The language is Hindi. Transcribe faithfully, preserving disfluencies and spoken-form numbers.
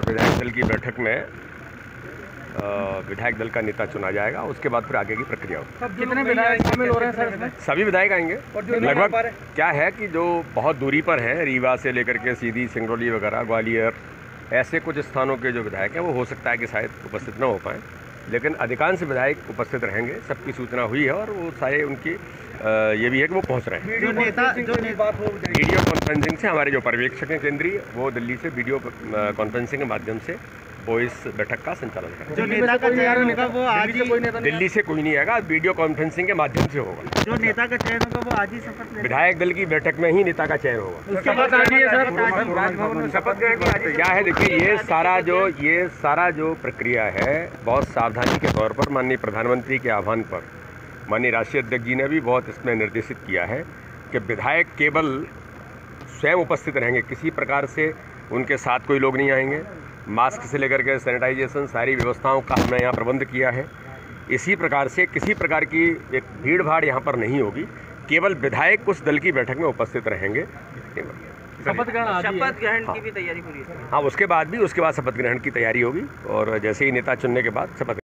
विधायक दल की बैठक में विधायक दल का नेता चुना जाएगा। उसके बाद फिर आगे की प्रक्रिया होगी। कितने विधायक शामिल हो रहे हैं सर इसमें? सभी विधायक आएंगे। लगभग क्या है कि जो बहुत दूरी पर हैं, रीवा से लेकर के सीधी सिंगरौली वगैरह, ग्वालियर, ऐसे कुछ स्थानों के जो विधायक हैं वो हो सकता है कि शायद उपस्थित न हो पाएँ, लेकिन अधिकांश विधायक उपस्थित रहेंगे। सबकी सूचना हुई है और वो सारे उनकी आ, ये भी है कि वो पहुंच रहे हैं। जो नेता जो बात हो वीडियो कॉन्फ्रेंसिंग से हमारे जो पर्यवेक्षक हैं केंद्रीय, वो दिल्ली से वीडियो कॉन्फ्रेंसिंग के माध्यम से वो इस बैठक का संचालन करेंगे। जो नेता का चयन होगा वो आज ही कोई नेता दिल्ली से कोई नहीं आएगा, वीडियो कॉन्फ्रेंसिंग के माध्यम से होगा। जो नेता का चयन होगा वो आज ही शपथ लेगा। विधायक दल की बैठक में ही नेता का चयन होगा। शपथ क्या है, देखिए ये सारा जो ये सारा जो प्रक्रिया है बहुत सावधानी के तौर पर माननीय प्रधानमंत्री के आह्वान पर माननीय राष्ट्रीय अध्यक्ष जी ने भी बहुत इसमें निर्देशित किया है कि विधायक केवल स्वयं उपस्थित रहेंगे, किसी प्रकार से उनके साथ कोई लोग नहीं आएंगे। मास्क से लेकर के सैनिटाइजेशन सारी व्यवस्थाओं का हमने यहाँ प्रबंध किया है। इसी प्रकार से किसी प्रकार की एक भीड़ भाड़ यहाँ पर नहीं होगी, केवल विधायक उस दल की बैठक में उपस्थित रहेंगे। शपथ ग्रहण शपथ ग्रहण की भी तैयारी पूरी है। हाँ, उसके बाद भी उसके बाद शपथ ग्रहण की तैयारी होगी और जैसे ही नेता चुनने के बाद शपथ